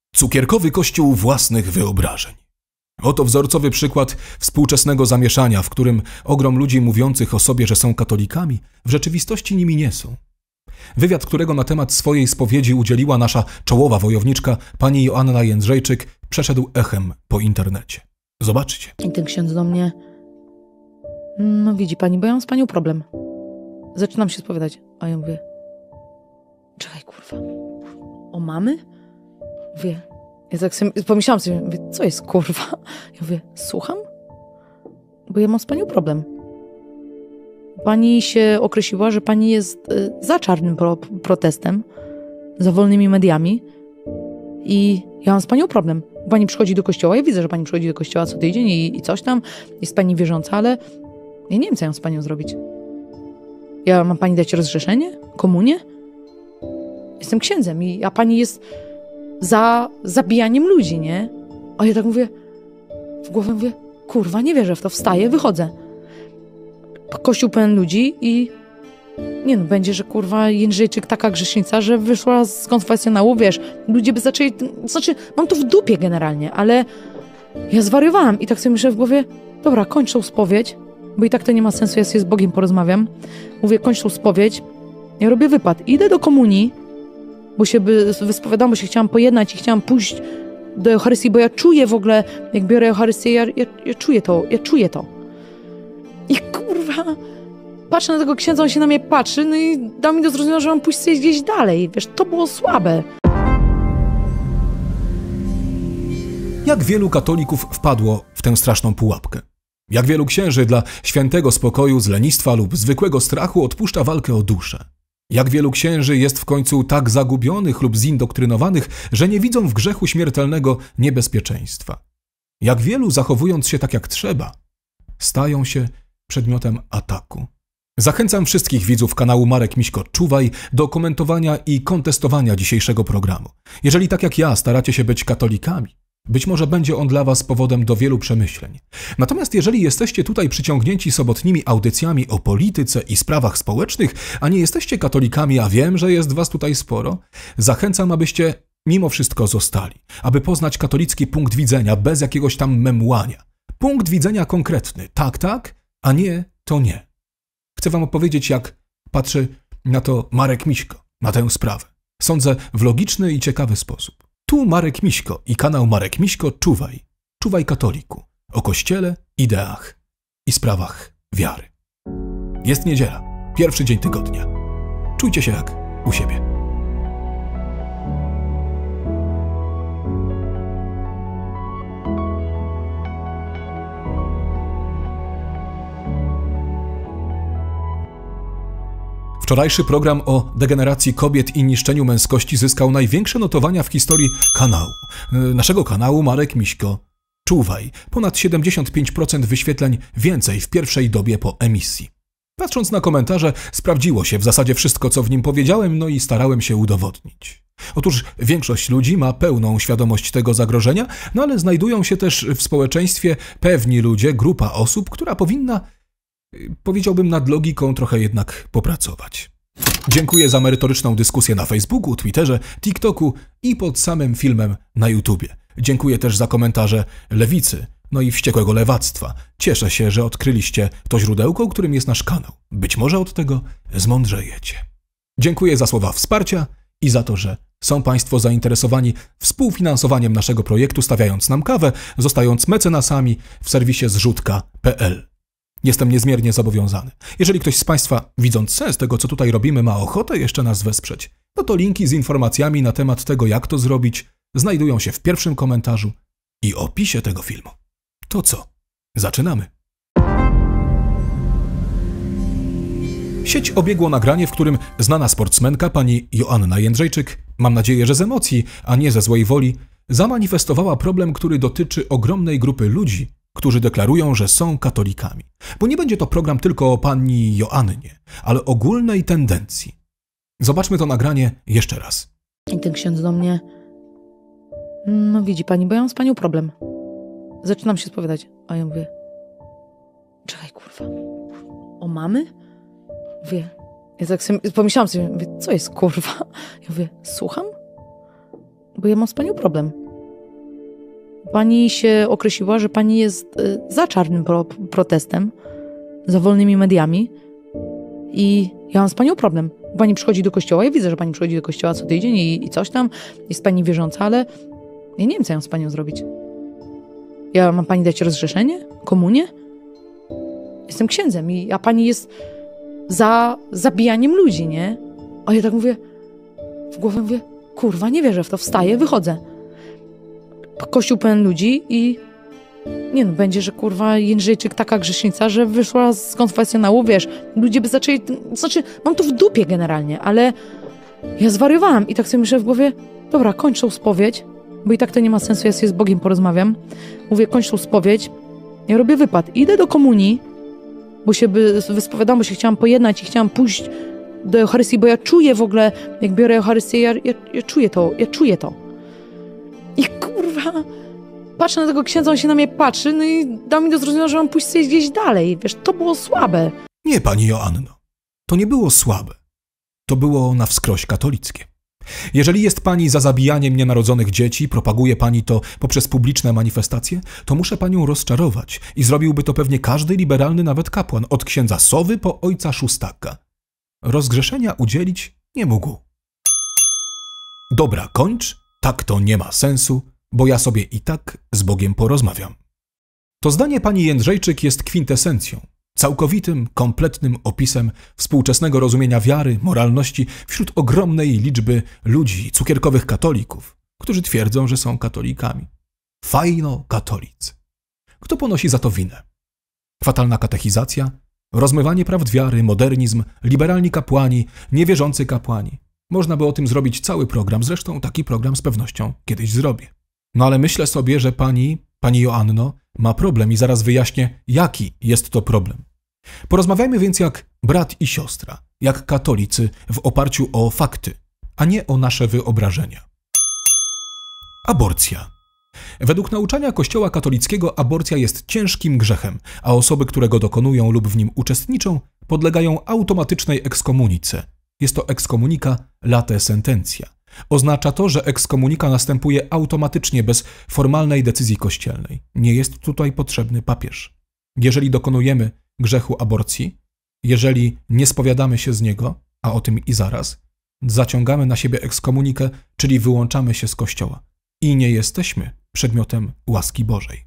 Cukierkowy kościół własnych wyobrażeń. Oto wzorcowy przykład współczesnego zamieszania, w którym ogrom ludzi mówiących o sobie, że są katolikami, w rzeczywistości nimi nie są. Wywiad, którego na temat swojej spowiedzi udzieliła nasza czołowa wojowniczka, pani Joanna Jędrzejczyk, przeszedł echem po internecie. Zobaczcie. I ten ksiądz do mnie: no widzi pani, bo ja mam z panią problem. Zaczynam się spowiadać. A ja mówię: czekaj, kurwa. O mamy? Mówię, ja tak sobie pomyślałam sobie, mówię, co jest, kurwa? Ja mówię, słucham? Bo ja mam z panią problem. Pani się określiła, że pani jest za czarnym protestem, za wolnymi mediami i ja mam z panią problem. Pani przychodzi do kościoła, ja widzę, że pani przychodzi do kościoła co tydzień i coś tam, jest pani wierząca, ale ja nie wiem, co ja mam z panią zrobić. Ja mam pani dać rozgrzeszenie? Komunię? Jestem księdzem a pani jest za zabijaniem ludzi, nie? A ja tak mówię, w głowie mówię, kurwa, nie wierzę w to, wstaję, wychodzę. Kościół pełen ludzi i nie no, będzie, że kurwa Jędrzejczyk taka grzesznica, że wyszła z konfesjonału, wiesz, ludzie by zaczęli, znaczy mam to w dupie generalnie, ale ja zwariowałam i tak sobie myślę w głowie, dobra, kończ tą spowiedź, bo i tak to nie ma sensu, ja sobie z Bogiem porozmawiam. Mówię, kończ tą spowiedź, ja robię wypad, idę do komunii, bo się wyspowiadam, bo się chciałam pojednać i chciałam pójść do Eucharystii, bo ja czuję w ogóle, jak biorę Eucharystię, ja czuję to. I kurwa, patrzę na tego księdza, on się na mnie patrzy, no i dał mi do zrozumienia, że mam pójść sobie gdzieś dalej. Wiesz, to było słabe. Jak wielu katolików wpadło w tę straszną pułapkę? Jak wielu księży dla świętego spokoju z lenistwa lub zwykłego strachu odpuszcza walkę o duszę? Jak wielu księży jest w końcu tak zagubionych lub zindoktrynowanych, że nie widzą w grzechu śmiertelnego niebezpieczeństwa? Jak wielu, zachowując się tak jak trzeba, stają się przedmiotem ataku? Zachęcam wszystkich widzów kanału Marek Miśko Czuwaj do komentowania i kontestowania dzisiejszego programu. Jeżeli tak jak ja staracie się być katolikami, być może będzie on dla was powodem do wielu przemyśleń. Natomiast jeżeli jesteście tutaj przyciągnięci sobotnimi audycjami o polityce i sprawach społecznych, a nie jesteście katolikami, a wiem, że jest was tutaj sporo, zachęcam, abyście mimo wszystko zostali, aby poznać katolicki punkt widzenia bez jakiegoś tam memłania. Punkt widzenia konkretny, tak, a nie, to nie. Chcę wam opowiedzieć, jak patrzy na to Marek Miśko, na tę sprawę. Sądzę, w logiczny i ciekawy sposób. Tu Marek Miśko i kanał Marek Miśko Czuwaj. Czuwaj katoliku. O Kościele, ideach i sprawach wiary. Jest niedziela, pierwszy dzień tygodnia. Czujcie się jak u siebie. Wczorajszy program o degeneracji kobiet i niszczeniu męskości zyskał największe notowania w historii kanału. Naszego kanału Marek Miśko Czuwaj. Ponad 75% wyświetleń więcej w pierwszej dobie po emisji. Patrząc na komentarze, sprawdziło się w zasadzie wszystko, co w nim powiedziałem, no i starałem się udowodnić. Otóż większość ludzi ma pełną świadomość tego zagrożenia, no ale znajdują się też w społeczeństwie pewni ludzie, grupa osób, która powinna, powiedziałbym, nad logiką trochę jednak popracować. Dziękuję za merytoryczną dyskusję na Facebooku, Twitterze, TikToku i pod samym filmem na YouTubie. Dziękuję też za komentarze lewicy, no i wściekłego lewactwa. Cieszę się, że odkryliście to źródełko, którym jest nasz kanał. Być może od tego zmądrzejecie. Dziękuję za słowa wsparcia i za to, że są Państwo zainteresowani współfinansowaniem naszego projektu, stawiając nam kawę, zostając mecenasami w serwisie zrzutka.pl. Jestem niezmiernie zobowiązany. Jeżeli ktoś z Państwa, widząc sens tego, co tutaj robimy, ma ochotę jeszcze nas wesprzeć, no to linki z informacjami na temat tego, jak to zrobić, znajdują się w pierwszym komentarzu i opisie tego filmu. To co? Zaczynamy. Sieć obiegło nagranie, w którym znana sportsmenka, pani Joanna Jędrzejczyk, mam nadzieję, że z emocji, a nie ze złej woli, zamanifestowała problem, który dotyczy ogromnej grupy ludzi, którzy deklarują, że są katolikami. Bo nie będzie to program tylko o pani Joannie, ale ogólnej tendencji. Zobaczmy to nagranie jeszcze raz. I ten ksiądz do mnie: no widzi pani, bo ja mam z panią problem. Zaczynam się spowiadać. A ja mówię: czekaj, kurwa. O mamy? Mówię, ja tak sobie pomyślałam sobie, mówię, co jest, kurwa? Ja mówię, słucham? bo ja mam z panią problem. Pani się określiła, że pani jest za czarnym protestem, za wolnymi mediami i ja mam z panią problem. Pani przychodzi do kościoła, ja widzę, że pani przychodzi do kościoła co tydzień i coś tam, jest pani wierząca, ale ja nie wiem, co ja mam z panią zrobić. Ja mam pani dać rozgrzeszenie? Komunię? Jestem księdzem, a pani jest za zabijaniem ludzi, nie? A ja tak mówię, w głowie mówię, kurwa, nie wierzę w to, wstaję, wychodzę. Kościół pełen ludzi i nie no, będzie, że kurwa Jędrzejczyk taka grzesznica, że wyszła z konfesjonału, wiesz, ludzie by zaczęli, znaczy mam to w dupie generalnie, ale ja zwariowałam i tak sobie myślę w głowie, dobra, kończ tą spowiedź, bo i tak to nie ma sensu, ja sobie z Bogiem porozmawiam. Mówię, kończ tą spowiedź, ja robię wypad, idę do komunii, bo się wyspowiadam, bo się chciałam pojednać i chciałam pójść do Eucharystii, bo ja czuję w ogóle, jak biorę Eucharystię, ja czuję to. I kurwa, patrzę na tego księdza, on się na mnie patrzy, no i dał mi do zrozumienia, że mam pójść sobie gdzieś dalej. Wiesz, to było słabe. Nie, pani Joanno, to nie było słabe. To było na wskroś katolickie. Jeżeli jest pani za zabijaniem nienarodzonych dzieci, propaguje pani to poprzez publiczne manifestacje, to muszę panią rozczarować i zrobiłby to pewnie każdy liberalny nawet kapłan, od księdza Sowy po ojca Szóstaka. Rozgrzeszenia udzielić nie mógł. Dobra, kończ, tak to nie ma sensu, bo ja sobie i tak z Bogiem porozmawiam. To zdanie pani Jędrzejczyk jest kwintesencją, całkowitym, kompletnym opisem współczesnego rozumienia wiary, moralności wśród ogromnej liczby ludzi, cukierkowych katolików, którzy twierdzą, że są katolikami. Fajno katolicy. Kto ponosi za to winę? Fatalna katechizacja, rozmywanie prawd wiary, modernizm, liberalni kapłani, niewierzący kapłani. Można by o tym zrobić cały program, zresztą taki program z pewnością kiedyś zrobię. No ale myślę sobie, że pani Joanno, ma problem i zaraz wyjaśnię, jaki jest to problem. Porozmawiajmy więc jak brat i siostra, jak katolicy w oparciu o fakty, a nie o nasze wyobrażenia. Aborcja. Według nauczania Kościoła katolickiego aborcja jest ciężkim grzechem, a osoby, które go dokonują lub w nim uczestniczą, podlegają automatycznej ekskomunice. Jest to ekskomunika late sententia. Oznacza to, że ekskomunika następuje automatycznie bez formalnej decyzji kościelnej. Nie jest tutaj potrzebny papież. Jeżeli dokonujemy grzechu aborcji, jeżeli nie spowiadamy się z niego, a o tym i zaraz, zaciągamy na siebie ekskomunikę, czyli wyłączamy się z Kościoła i nie jesteśmy przedmiotem łaski Bożej.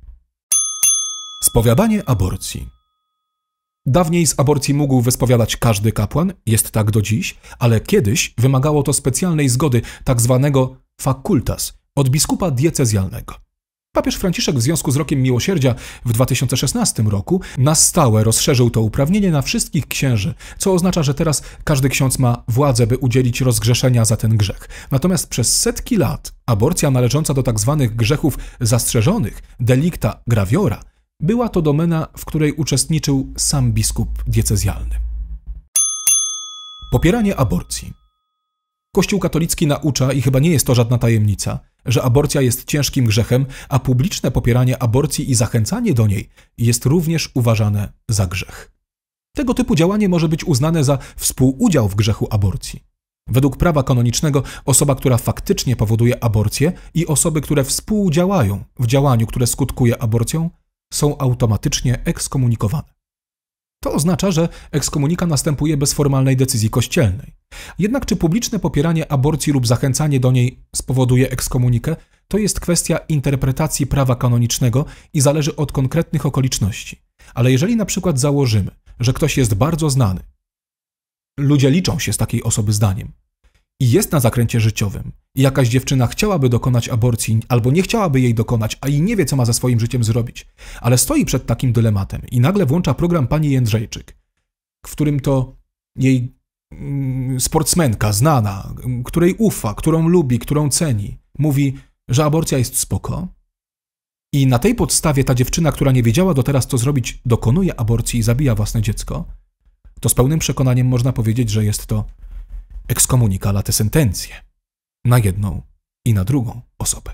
Spowiadanie aborcji. Dawniej z aborcji mógł wyspowiadać każdy kapłan, jest tak do dziś, ale kiedyś wymagało to specjalnej zgody, tak zwanego facultas, od biskupa diecezjalnego. Papież Franciszek w związku z Rokiem Miłosierdzia w 2016 roku na stałe rozszerzył to uprawnienie na wszystkich księży, co oznacza, że teraz każdy ksiądz ma władzę, by udzielić rozgrzeszenia za ten grzech. Natomiast przez setki lat aborcja należąca do tak zwanych grzechów zastrzeżonych, delicta graviora, była to domena, w której uczestniczył sam biskup diecezjalny. Popieranie aborcji. Kościół katolicki naucza, i chyba nie jest to żadna tajemnica, że aborcja jest ciężkim grzechem, a publiczne popieranie aborcji i zachęcanie do niej jest również uważane za grzech. Tego typu działanie może być uznane za współudział w grzechu aborcji. Według prawa kanonicznego osoba, która faktycznie powoduje aborcję i osoby, które współdziałają w działaniu, które skutkuje aborcją, są automatycznie ekskomunikowane. To oznacza, że ekskomunika następuje bez formalnej decyzji kościelnej. Jednak czy publiczne popieranie aborcji lub zachęcanie do niej spowoduje ekskomunikę, to jest kwestia interpretacji prawa kanonicznego i zależy od konkretnych okoliczności. Ale jeżeli na przykład założymy, że ktoś jest bardzo znany, ludzie liczą się z takiej osoby zdaniem, i jest na zakręcie życiowym i jakaś dziewczyna chciałaby dokonać aborcji albo nie chciałaby jej dokonać, a i nie wie, co ma ze swoim życiem zrobić, ale stoi przed takim dylematem i nagle włącza program pani Jędrzejczyk, w którym to jej sportsmenka znana, której ufa, którą lubi, którą ceni, mówi, że aborcja jest spoko i na tej podstawie ta dziewczyna, która nie wiedziała do teraz, co zrobić, dokonuje aborcji i zabija własne dziecko, to z pełnym przekonaniem można powiedzieć, że jest to ekskomunika late sentencje na jedną i na drugą osobę.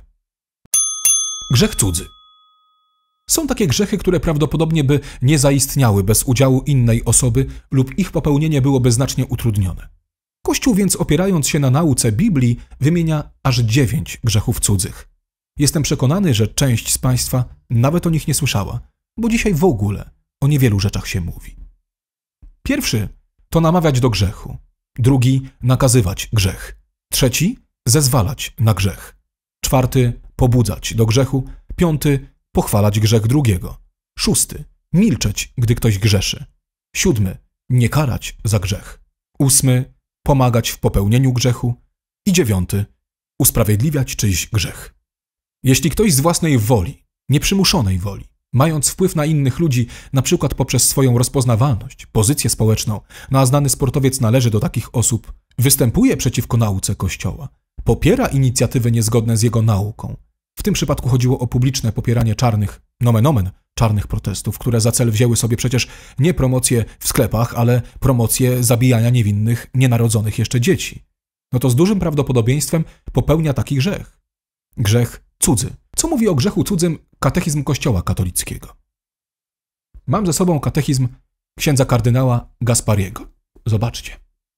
Grzech cudzy. Są takie grzechy, które prawdopodobnie by nie zaistniały bez udziału innej osoby lub ich popełnienie byłoby znacznie utrudnione. Kościół więc, opierając się na nauce Biblii, wymienia aż 9 grzechów cudzych. Jestem przekonany, że część z Państwa nawet o nich nie słyszała, bo dzisiaj w ogóle o niewielu rzeczach się mówi. Pierwszy to namawiać do grzechu. Drugi nakazywać grzech. Trzeci zezwalać na grzech. Czwarty pobudzać do grzechu. Piąty pochwalać grzech drugiego. Szósty milczeć, gdy ktoś grzeszy. Siódmy nie karać za grzech. Ósmy pomagać w popełnieniu grzechu. I dziewiąty usprawiedliwiać czyjś grzech. Jeśli ktoś z własnej woli, nieprzymuszonej woli, mając wpływ na innych ludzi, na przykład poprzez swoją rozpoznawalność, pozycję społeczną, a znany sportowiec należy do takich osób, występuje przeciwko nauce Kościoła, popiera inicjatywy niezgodne z jego nauką. W tym przypadku chodziło o publiczne popieranie czarnych, nomen omen, czarnych protestów, które za cel wzięły sobie przecież nie promocję w sklepach, ale promocję zabijania niewinnych, nienarodzonych jeszcze dzieci. No to z dużym prawdopodobieństwem popełnia taki grzech. Grzech cudzy. Co mówi o grzechu cudzym katechizm Kościoła katolickiego? Mam ze sobą katechizm księdza kardynała Gaspariego. Zobaczcie.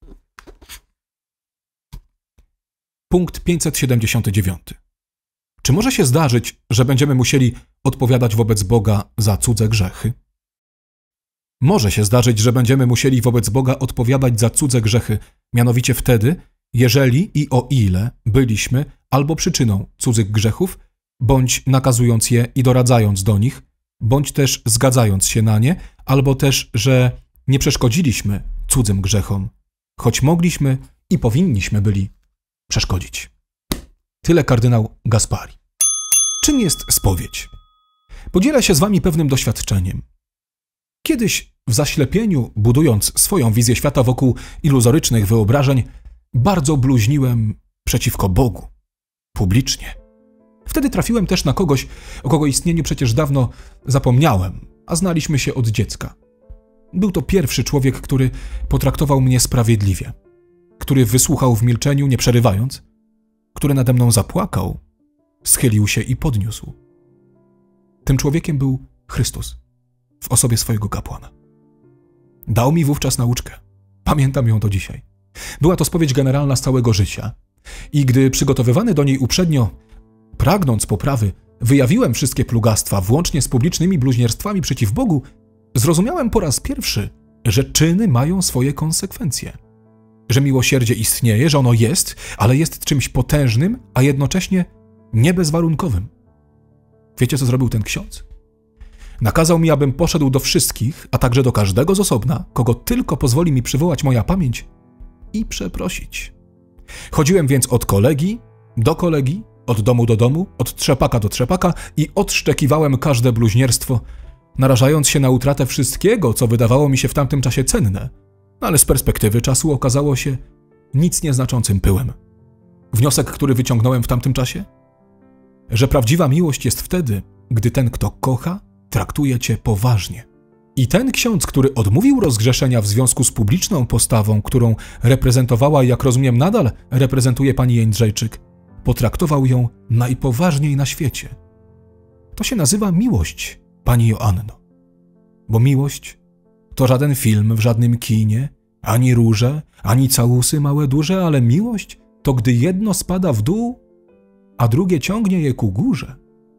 Punkt 579. Czy może się zdarzyć, że będziemy musieli odpowiadać wobec Boga za cudze grzechy? Może się zdarzyć, że będziemy musieli wobec Boga odpowiadać za cudze grzechy, mianowicie wtedy, jeżeli i o ile byliśmy albo przyczyną cudzych grzechów, bądź nakazując je i doradzając do nich, bądź też zgadzając się na nie, albo też, że nie przeszkodziliśmy cudzym grzechom, choć mogliśmy i powinniśmy byli przeszkodzić. Tyle kardynał Gaspari. Czym jest spowiedź? Podzielę się z wami pewnym doświadczeniem. Kiedyś w zaślepieniu, budując swoją wizję świata wokół iluzorycznych wyobrażeń, bardzo bluźniłem przeciwko Bogu. Publicznie. Wtedy trafiłem też na kogoś, o kogo istnieniu przecież dawno zapomniałem, a znaliśmy się od dziecka. Był to pierwszy człowiek, który potraktował mnie sprawiedliwie, który wysłuchał w milczeniu, nie przerywając, który nade mną zapłakał, schylił się i podniósł. Tym człowiekiem był Chrystus w osobie swojego kapłana. Dał mi wówczas nauczkę. Pamiętam ją do dzisiaj. Była to spowiedź generalna z całego życia. I gdy przygotowywany do niej uprzednio, pragnąc poprawy, wyjawiłem wszystkie plugastwa, włącznie z publicznymi bluźnierstwami przeciw Bogu, zrozumiałem po raz pierwszy, że czyny mają swoje konsekwencje. Że miłosierdzie istnieje, że ono jest, ale jest czymś potężnym, a jednocześnie nie bezwarunkowym. Wiecie, co zrobił ten ksiądz? Nakazał mi, abym poszedł do wszystkich, a także do każdego z osobna, kogo tylko pozwoli mi przywołać moja pamięć, i przeprosić. Chodziłem więc od kolegi do kolegi, od domu do domu, od trzepaka do trzepaka i odszczekiwałem każde bluźnierstwo, narażając się na utratę wszystkiego, co wydawało mi się w tamtym czasie cenne, ale z perspektywy czasu okazało się nic nieznaczącym pyłem. Wniosek, który wyciągnąłem w tamtym czasie? Że prawdziwa miłość jest wtedy, gdy ten, kto kocha, traktuje cię poważnie. I ten ksiądz, który odmówił rozgrzeszenia w związku z publiczną postawą, którą reprezentowała i jak rozumiem nadal reprezentuje pani Jędrzejczyk, potraktował ją najpoważniej na świecie. To się nazywa miłość, pani Joanno. Bo miłość to żaden film w żadnym kinie, ani róże, ani całusy małe duże, ale miłość to gdy jedno spada w dół, a drugie ciągnie je ku górze.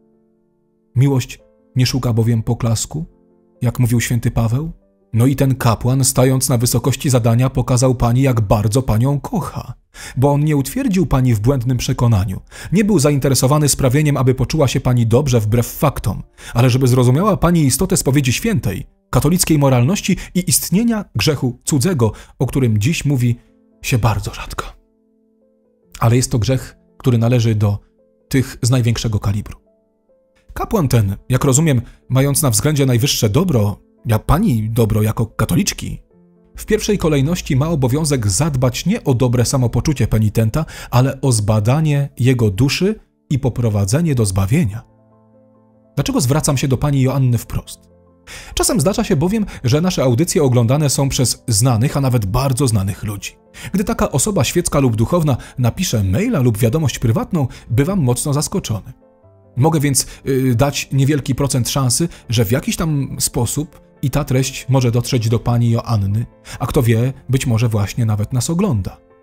Miłość nie szuka bowiem poklasku, jak mówił święty Paweł. No i ten kapłan, stając na wysokości zadania, pokazał pani, jak bardzo panią kocha. Bo on nie utwierdził pani w błędnym przekonaniu. Nie był zainteresowany sprawieniem, aby poczuła się pani dobrze wbrew faktom, ale żeby zrozumiała pani istotę spowiedzi świętej, katolickiej moralności i istnienia grzechu cudzego, o którym dziś mówi się bardzo rzadko. Ale jest to grzech, który należy do tych z największego kalibru. Kapłan ten, jak rozumiem, mając na względzie najwyższe dobro, jak pani dobro jako katoliczki, w pierwszej kolejności ma obowiązek zadbać nie o dobre samopoczucie penitenta, ale o zbadanie jego duszy i poprowadzenie do zbawienia. Dlaczego zwracam się do pani Joanny wprost? Czasem zdarza się bowiem, że nasze audycje oglądane są przez znanych, a nawet bardzo znanych ludzi. Gdy taka osoba świecka lub duchowna napisze maila lub wiadomość prywatną, bywam mocno zaskoczony. Mogę więc dać niewielki procent szansy, że w jakiś tam sposób i ta treść może dotrzeć do pani Joanny, a kto wie, być może właśnie nawet nas ogląda.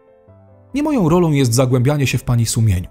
Nie moją rolą jest zagłębianie się w pani sumieniu.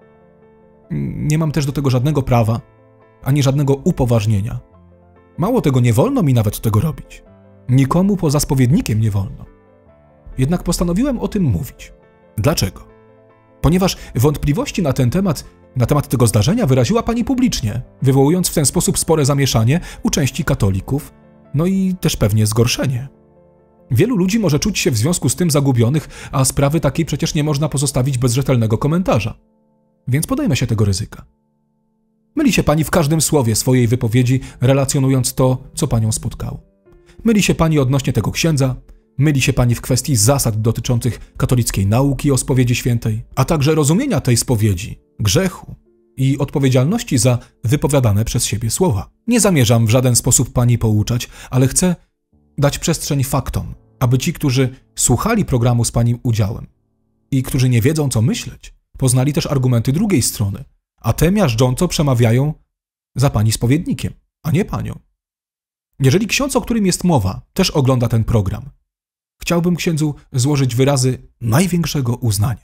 Nie mam też do tego żadnego prawa, ani żadnego upoważnienia. Mało tego, nie wolno mi nawet tego robić. Nikomu poza spowiednikiem nie wolno. Jednak postanowiłem o tym mówić. Dlaczego? Ponieważ wątpliwości na temat tego zdarzenia wyraziła pani publicznie, wywołując w ten sposób spore zamieszanie u części katolików, no i też pewnie zgorszenie. Wielu ludzi może czuć się w związku z tym zagubionych, a sprawy takiej przecież nie można pozostawić bez rzetelnego komentarza. Więc podejmę się tego ryzyka. Myli się pani w każdym słowie swojej wypowiedzi, relacjonując to, co panią spotkało. Myli się pani odnośnie tego księdza, myli się pani w kwestii zasad dotyczących katolickiej nauki o spowiedzi świętej, a także rozumienia tej spowiedzi, grzechu i odpowiedzialności za wypowiadane przez siebie słowa. Nie zamierzam w żaden sposób pani pouczać, ale chcę dać przestrzeń faktom, aby ci, którzy słuchali programu z pani udziałem i którzy nie wiedzą, co myśleć, poznali też argumenty drugiej strony, a te miażdżąco przemawiają za pani spowiednikiem, a nie panią. Jeżeli ksiądz, o którym jest mowa, też ogląda ten program, chciałbym księdzu złożyć wyrazy największego uznania.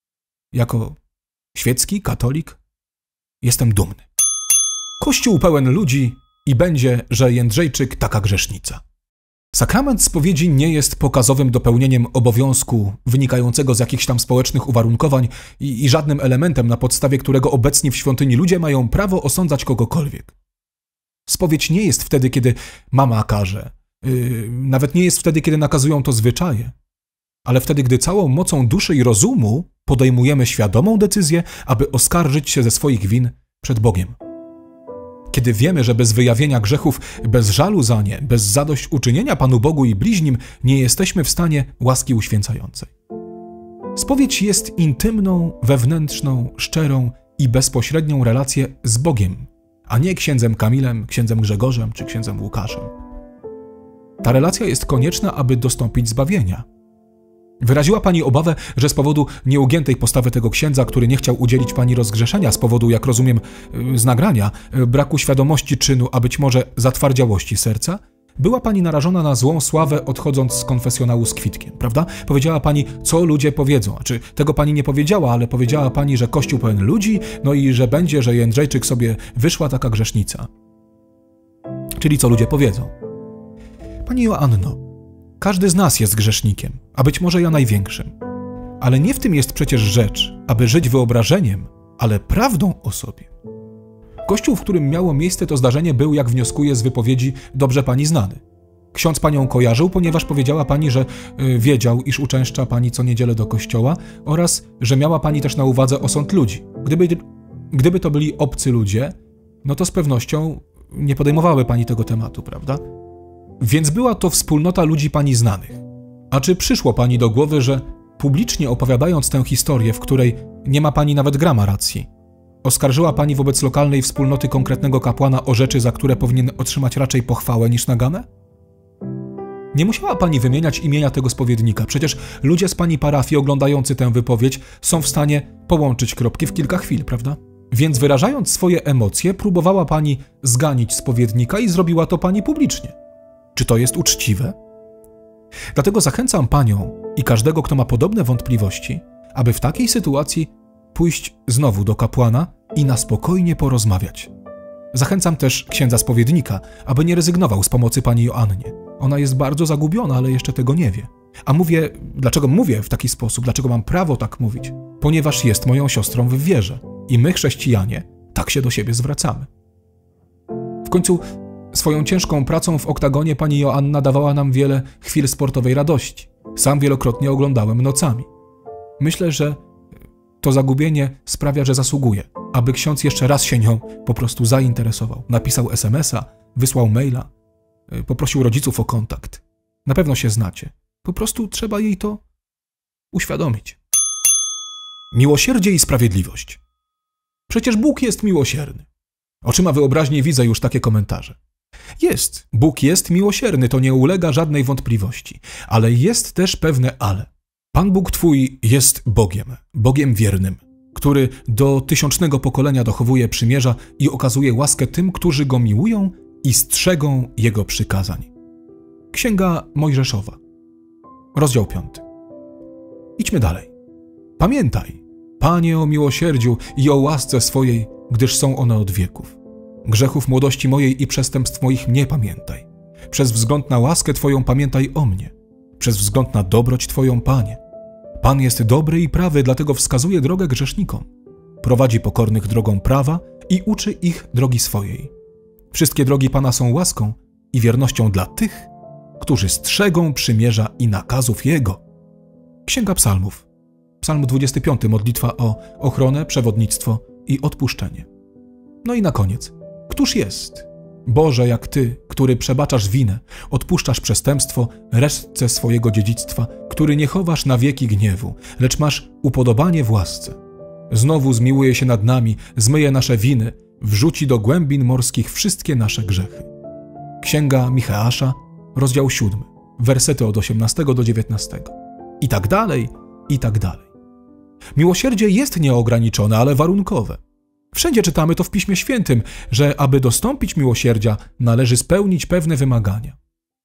Jako świecki katolik jestem dumny. Kościół pełen ludzi i będzie, że Jędrzejczyk taka grzesznica. Sakrament spowiedzi nie jest pokazowym dopełnieniem obowiązku wynikającego z jakichś tam społecznych uwarunkowań i żadnym elementem, na podstawie którego obecni w świątyni ludzie mają prawo osądzać kogokolwiek. Spowiedź nie jest wtedy, kiedy mama każe, nawet nie jest wtedy, kiedy nakazują to zwyczaje, ale wtedy, gdy całą mocą duszy i rozumu podejmujemy świadomą decyzję, aby oskarżyć się ze swoich win przed Bogiem. Kiedy wiemy, że bez wyjawienia grzechów, bez żalu za nie, bez zadośćuczynienia Panu Bogu i bliźnim nie jesteśmy w stanie łaski uświęcającej. Spowiedź jest intymną, wewnętrzną, szczerą i bezpośrednią relację z Bogiem, a nie księdzem Kamilem, księdzem Grzegorzem czy księdzem Łukaszem. Ta relacja jest konieczna, aby dostąpić zbawienia. Wyraziła pani obawę, że z powodu nieugiętej postawy tego księdza, który nie chciał udzielić pani rozgrzeszenia, z powodu, jak rozumiem, z nagrania, braku świadomości czynu, a być może zatwardziałości serca, była pani narażona na złą sławę, odchodząc z konfesjonału z kwitkiem, prawda? Powiedziała pani, co ludzie powiedzą. Znaczy, tego pani nie powiedziała, ale powiedziała pani, że Kościół pełen ludzi, no i że będzie, że Jędrzejczyk sobie wyszła taka grzesznica. Czyli co ludzie powiedzą. Pani Joanno, każdy z nas jest grzesznikiem, a być może ja największym. Ale nie w tym jest przecież rzecz, aby żyć wyobrażeniem, ale prawdą o sobie. Kościół, w którym miało miejsce to zdarzenie, był, jak wnioskuję z wypowiedzi, dobrze pani znany. Ksiądz panią kojarzył, ponieważ powiedziała pani, że wiedział, iż uczęszcza pani co niedzielę do kościoła oraz, że miała pani też na uwadze osąd ludzi. Gdyby to byli obcy ludzie, no to z pewnością nie podejmowały pani tego tematu, prawda? Więc była to wspólnota ludzi pani znanych. A czy przyszło pani do głowy, że publicznie opowiadając tę historię, w której nie ma pani nawet grama racji, oskarżyła pani wobec lokalnej wspólnoty konkretnego kapłana o rzeczy, za które powinien otrzymać raczej pochwałę niż naganę? Nie musiała pani wymieniać imienia tego spowiednika, przecież ludzie z pani parafii oglądający tę wypowiedź są w stanie połączyć kropki w kilka chwil, prawda? Więc wyrażając swoje emocje, próbowała pani zganić spowiednika i zrobiła to pani publicznie. Czy to jest uczciwe? Dlatego zachęcam panią i każdego, kto ma podobne wątpliwości, aby w takiej sytuacji pójść znowu do kapłana i na spokojnie porozmawiać. Zachęcam też księdza spowiednika, aby nie rezygnował z pomocy pani Joannie. Ona jest bardzo zagubiona, ale jeszcze tego nie wie. A dlaczego mówię w taki sposób, dlaczego mam prawo tak mówić? Ponieważ jest moją siostrą w wierze i my, chrześcijanie, tak się do siebie zwracamy. W końcu swoją ciężką pracą w oktagonie pani Joanna dawała nam wiele chwil sportowej radości. Sam wielokrotnie oglądałem nocami. Myślę, że to zagubienie sprawia, że zasługuje, aby ksiądz jeszcze raz się nią po prostu zainteresował. Napisał SMS-a, wysłał maila, poprosił rodziców o kontakt. Na pewno się znacie. Po prostu trzeba jej to uświadomić. Miłosierdzie i sprawiedliwość. Przecież Bóg jest miłosierny. Oczyma wyobraźni widzę już takie komentarze. Bóg jest miłosierny, to nie ulega żadnej wątpliwości. Ale jest też pewne ale. Pan Bóg twój jest Bogiem wiernym, który do 1000 pokolenia dochowuje przymierza i okazuje łaskę tym, którzy Go miłują i strzegą Jego przykazań. Księga Mojżeszowa, rozdział 5. Idźmy dalej. Pamiętaj, Panie, o miłosierdziu i o łasce swojej, gdyż są one od wieków. Grzechów młodości mojej i przestępstw moich nie pamiętaj. Przez wzgląd na łaskę Twoją pamiętaj o mnie. Przez wzgląd na dobroć Twoją, Panie. Pan jest dobry i prawy, dlatego wskazuje drogę grzesznikom. Prowadzi pokornych drogą prawa i uczy ich drogi swojej. Wszystkie drogi Pana są łaską i wiernością dla tych, którzy strzegą przymierza i nakazów Jego. Księga Psalmów. Psalm 25. Modlitwa o ochronę, przewodnictwo i odpuszczenie. No i na koniec. Któż jest? Boże, jak Ty, który przebaczasz winę, odpuszczasz przestępstwo resztce swojego dziedzictwa, który nie chowasz na wieki gniewu, lecz masz upodobanie w łasce. Znowu zmiłuje się nad nami, zmyje nasze winy, wrzuci do głębin morskich wszystkie nasze grzechy. Księga Micheasza, rozdział 7, wersety od 18 do 19. I tak dalej, i tak dalej. Miłosierdzie jest nieograniczone, ale warunkowe. Wszędzie czytamy to w Piśmie Świętym, że aby dostąpić miłosierdzia, należy spełnić pewne wymagania.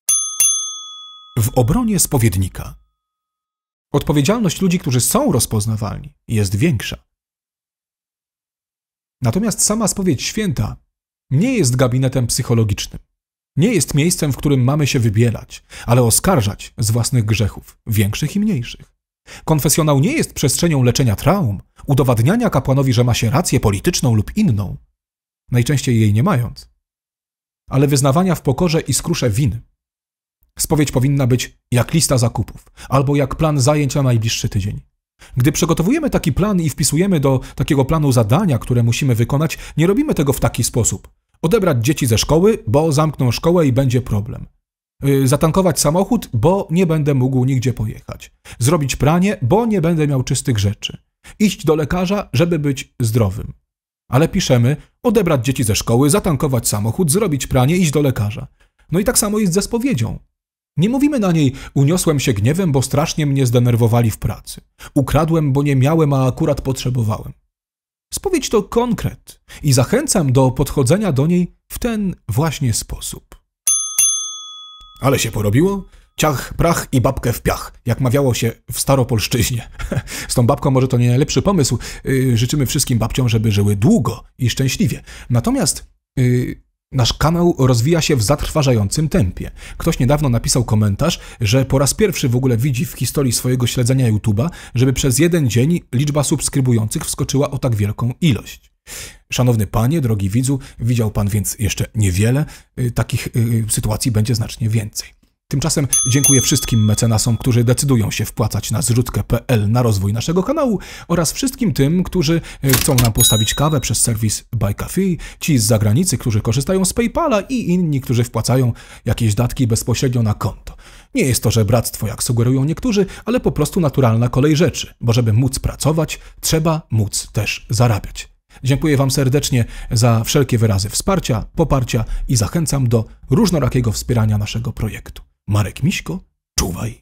W obronie spowiednika. Odpowiedzialność ludzi, którzy są rozpoznawalni, jest większa. Natomiast sama spowiedź święta nie jest gabinetem psychologicznym. Nie jest miejscem, w którym mamy się wybielać, ale oskarżać z własnych grzechów, większych i mniejszych. Konfesjonał nie jest przestrzenią leczenia traum, udowadniania kapłanowi, że ma się rację polityczną lub inną, najczęściej jej nie mając, ale wyznawania w pokorze i skrusze win. Spowiedź powinna być jak lista zakupów, albo jak plan zajęć na najbliższy tydzień. Gdy przygotowujemy taki plan i wpisujemy do takiego planu zadania, które musimy wykonać, nie robimy tego w taki sposób. Odebrać dzieci ze szkoły, bo zamkną szkołę i będzie problem. Zatankować samochód, bo nie będę mógł nigdzie pojechać. Zrobić pranie, bo nie będę miał czystych rzeczy. Iść do lekarza, żeby być zdrowym. Ale piszemy, odebrać dzieci ze szkoły, zatankować samochód, zrobić pranie, iść do lekarza. No i tak samo jest ze spowiedzią. Nie mówimy na niej, uniosłem się gniewem, bo strasznie mnie zdenerwowali w pracy. Ukradłem, bo nie miałem, a akurat potrzebowałem. Spowiedź to konkret i zachęcam do podchodzenia do niej w ten właśnie sposób. Ale się porobiło? Ciach, prach i babkę w piach, jak mawiało się w Staropolszczyźnie. Z tą babką może to nie najlepszy pomysł. Życzymy wszystkim babciom, żeby żyły długo i szczęśliwie. Natomiast nasz kanał rozwija się w zatrważającym tempie. Ktoś niedawno napisał komentarz, że po raz pierwszy w ogóle widzi w historii swojego śledzenia YouTube'a, żeby przez jeden dzień liczba subskrybujących wskoczyła o tak wielką ilość. Szanowny panie, drogi widzu, widział pan więc jeszcze niewiele. Takich sytuacji będzie znacznie więcej. Tymczasem dziękuję wszystkim mecenasom, którzy decydują się wpłacać na zrzutkę.pl na rozwój naszego kanału oraz wszystkim tym, którzy chcą nam postawić kawę przez serwis Buy Coffee, ci z zagranicy, którzy korzystają z PayPala i inni, którzy wpłacają jakieś datki bezpośrednio na konto. Nie jest to żebractwo, jak sugerują niektórzy, ale po prostu naturalna kolej rzeczy, bo żeby móc pracować, trzeba móc też zarabiać. Dziękuję wam serdecznie za wszelkie wyrazy wsparcia, poparcia i zachęcam do różnorakiego wspierania naszego projektu. Marek Miśko, czuwaj.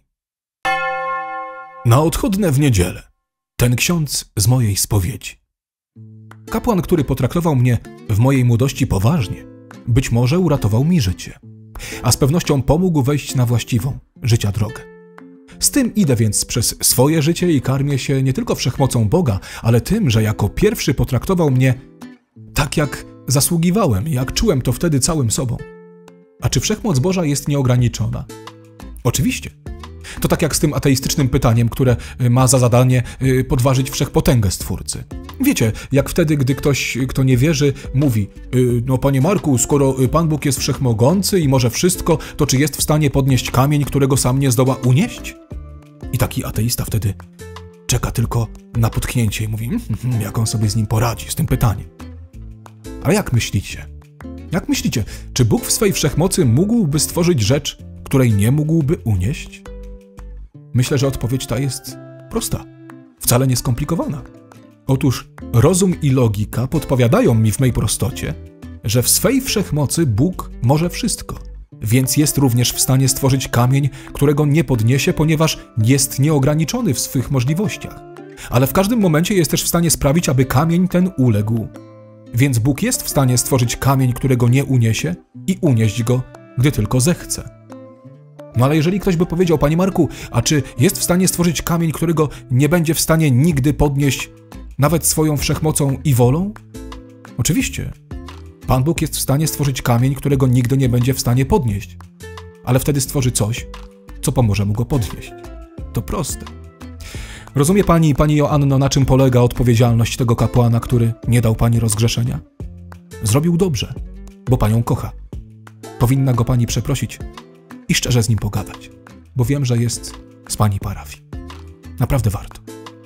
Na odchodne w niedzielę. Ten ksiądz z mojej spowiedzi. Kapłan, który potraktował mnie w mojej młodości poważnie, być może uratował mi życie, a z pewnością pomógł wejść na właściwą życia drogę. Z tym idę więc przez swoje życie i karmię się nie tylko wszechmocą Boga, ale tym, że jako pierwszy potraktował mnie tak, jak zasługiwałem, jak czułem to wtedy całym sobą. A czy wszechmoc Boża jest nieograniczona? Oczywiście. To tak jak z tym ateistycznym pytaniem, które ma za zadanie podważyć wszechpotęgę Stwórcy. Wiecie, jak wtedy, gdy ktoś, kto nie wierzy, mówi: no panie Marku, skoro Pan Bóg jest wszechmogący i może wszystko, to czy jest w stanie podnieść kamień, którego sam nie zdoła unieść? I taki ateista wtedy czeka tylko na potknięcie i mówi, jak on sobie z nim poradzi, z tym pytaniem. Ale jak myślicie? Jak myślicie, czy Bóg w swej wszechmocy mógłby stworzyć rzecz, której nie mógłby unieść? Myślę, że odpowiedź ta jest prosta, wcale nie skomplikowana. Otóż rozum i logika podpowiadają mi w mej prostocie, że w swej wszechmocy Bóg może wszystko, więc jest również w stanie stworzyć kamień, którego nie podniesie, ponieważ jest nieograniczony w swych możliwościach. Ale w każdym momencie jest też w stanie sprawić, aby kamień ten uległ. Więc Bóg jest w stanie stworzyć kamień, którego nie uniesie i unieść go, gdy tylko zechce. No ale jeżeli ktoś by powiedział, panie Marku, a czy jest w stanie stworzyć kamień, którego nie będzie w stanie nigdy podnieść nawet swoją wszechmocą i wolą? Oczywiście. Pan Bóg jest w stanie stworzyć kamień, którego nigdy nie będzie w stanie podnieść. Ale wtedy stworzy coś, co pomoże mu go podnieść. To proste. Rozumie pani Joanno, na czym polega odpowiedzialność tego kapłana, który nie dał pani rozgrzeszenia? Zrobił dobrze, bo panią kocha. Powinna go pani przeprosić i szczerze z nim pogadać, bo wiem, że jest z pani parafii. Naprawdę warto.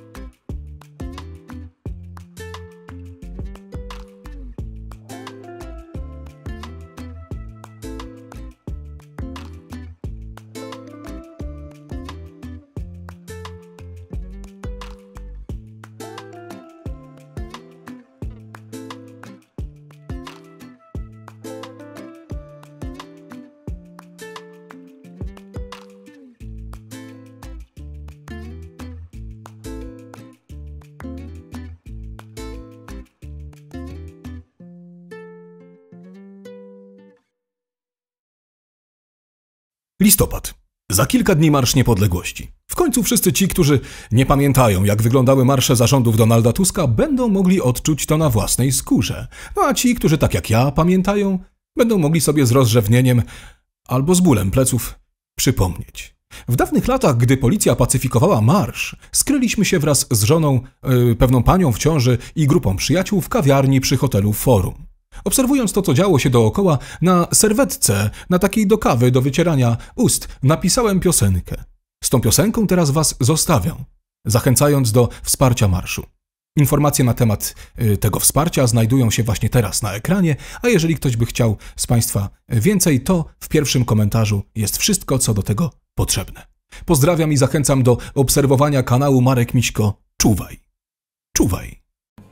Listopad. Za kilka dni Marsz Niepodległości. W końcu wszyscy ci, którzy nie pamiętają, jak wyglądały marsze zarządów Donalda Tuska, będą mogli odczuć to na własnej skórze. No a ci, którzy tak jak ja pamiętają, będą mogli sobie z rozrzewnieniem albo z bólem pleców przypomnieć. W dawnych latach, gdy policja pacyfikowała marsz, skryliśmy się wraz z żoną, pewną panią w ciąży i grupą przyjaciół w kawiarni przy hotelu Forum. Obserwując to, co działo się dookoła, na serwetce, na takiej do kawy, do wycierania ust, napisałem piosenkę. Z tą piosenką teraz was zostawiam, zachęcając do wsparcia marszu. Informacje na temat tego wsparcia znajdują się właśnie teraz na ekranie, a jeżeli ktoś by chciał z państwa więcej, to w pierwszym komentarzu jest wszystko, co do tego potrzebne. Pozdrawiam i zachęcam do obserwowania kanału Marek Miśko. Czuwaj. Czuwaj.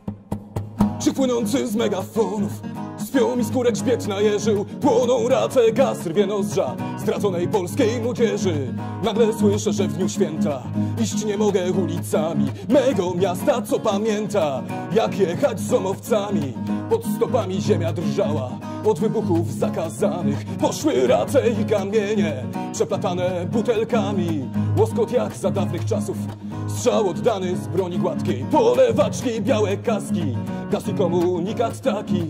Krzyk płynący z megafonów, spiął mi skórę grzbiet najeżył. Płoną race, gaz rwie nozdrza zdradzonej polskiej młodzieży. Nagle słyszę, że w dniu święta iść nie mogę ulicami mego miasta, co pamięta, jak jechać z omowcami. Pod stopami ziemia drżała od wybuchów zakazanych. Poszły race i kamienie przeplatane butelkami. Łoskot jak za dawnych czasów, strzał oddany z broni gładkiej. Polewaczki, białe kaski, gaz i komunikat taki.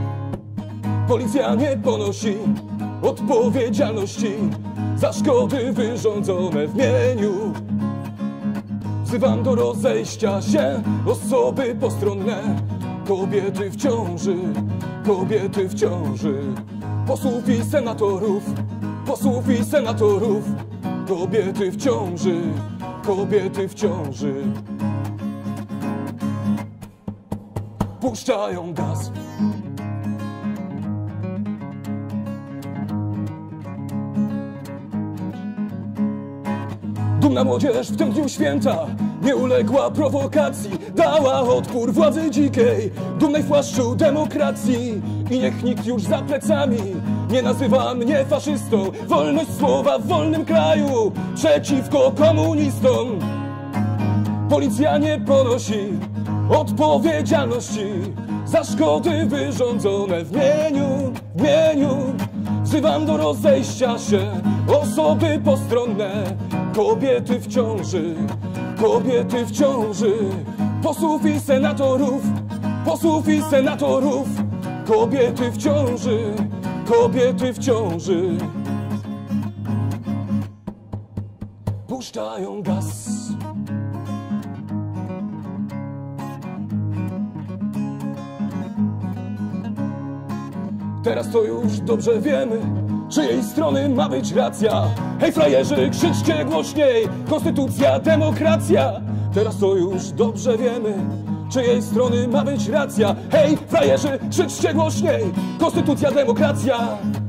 Policja nie ponosi odpowiedzialności za szkody wyrządzone w mieniu. Wzywam do rozejścia się osoby postronne, kobiety w ciąży, kobiety w ciąży. Posłów i senatorów, posłów i senatorów, kobiety w ciąży, kobiety w ciąży. Puszczają gaz. Dumna młodzież w tym dniu święta nie uległa prowokacji, dała odpór władzy dzikiej, dumnej w płaszczu demokracji. I niech nikt już za plecami nie nazywa mnie faszystą. Wolność słowa w wolnym kraju przeciwko komunistom. Policja nie ponosi odpowiedzialności za szkody wyrządzone w mieniu. Wzywam do rozejścia się osoby postronne, kobiety w ciąży, kobiety w ciąży. Posłów i senatorów, posłów i senatorów, kobiety w ciąży, kobiety w ciąży. Puszczają gaz. Teraz to już dobrze wiemy, czyjej strony ma być racja. Hej frajerzy, krzyczcie głośniej, konstytucja, demokracja. Teraz to już dobrze wiemy, czyjej strony ma być racja. Hej frajerzy, krzyczcie głośniej, konstytucja, demokracja.